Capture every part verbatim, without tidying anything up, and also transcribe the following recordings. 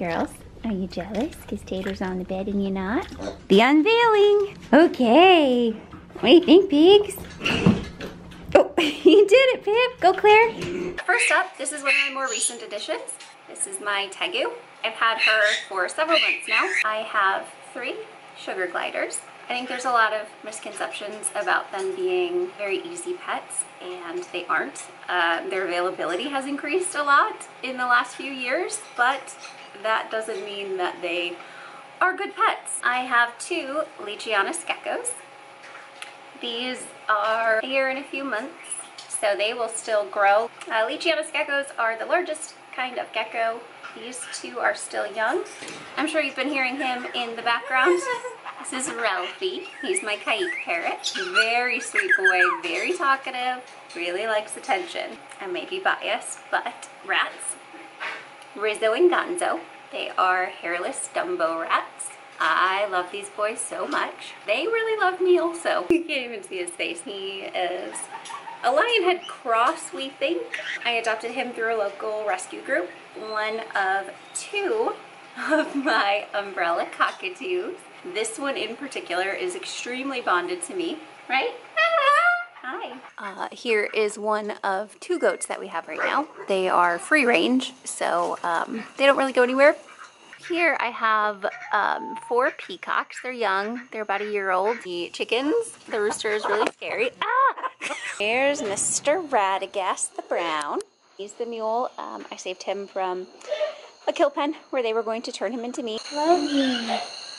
Girls, are you jealous because Tater's on the bed and you're not? The unveiling. Okay. What do you think, pigs? Oh, you did it, Pip. Go, Claire. First up, this is one of my more recent additions. This is my Tegu. I've had her for several months now. I have three sugar gliders. I think there's a lot of misconceptions about them being very easy pets, and they aren't. Uh, their availability has increased a lot in the last few years, but that doesn't mean that they are good pets. I have two Leachianus geckos. These are a year and a few months, so they will still grow. Uh, Leachianus geckos are the largest kind of gecko. These two are still young. I'm sure you've been hearing him in the background. This is Ralphie. He's my Kaik parrot. Very sweet boy, very talkative, really likes attention. I may be biased, but rats. Rizzo and Gonzo. They are hairless Dumbo rats. I love these boys so much. They really love me also. You can't even see his face. He is a Lionhead cross, we think. I adopted him through a local rescue group. One of two of my umbrella cockatoos. This one in particular is extremely bonded to me, right? Hi. Uh, here is one of two goats that we have right now. They are free range, so um, they don't really go anywhere. Here I have um, four peacocks. They're young. They're about a year old. The chickens. The rooster is really scary. Ah! Here's Mister Radagast the brown. He's the mule. Um, I saved him from a kill pen where they were going to turn him into me. Love you.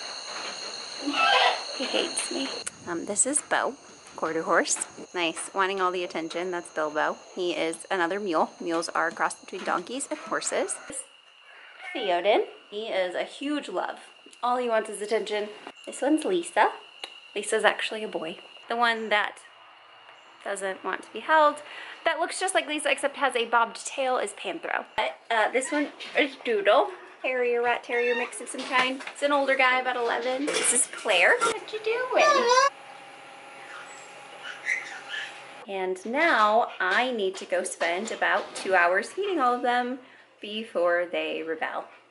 He hates me. Um, this is Bo, quarter horse. Nice, wanting all the attention. That's Bilbo. He is another mule. Mules are a cross between donkeys and horses. Theoden. He is a huge love. All he wants is attention. This one's Lisa. Lisa's actually a boy. The one that doesn't want to be held, that looks just like Lisa except has a bobbed tail, is Panthro. Uh, this one is Doodle. Terrier, rat terrier mix of some kind. It's an older guy, about eleven. This is Claire. What you doing? And now I need to go spend about two hours feeding all of them before they rebel.